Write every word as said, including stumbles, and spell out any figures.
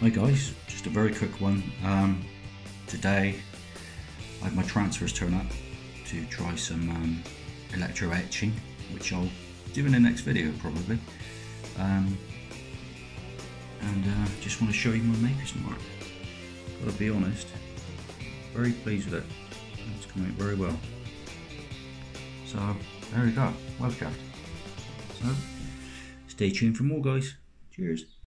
Hi guys, just a very quick one. Um, today I had my transfers turn up to try some um, electro etching, which I'll do in the next video probably. Um, and uh, just want to show you my maker's mark. Gotta be honest, very pleased with it. It's coming out very well. So there we go, well kept. So stay tuned for more guys. Cheers.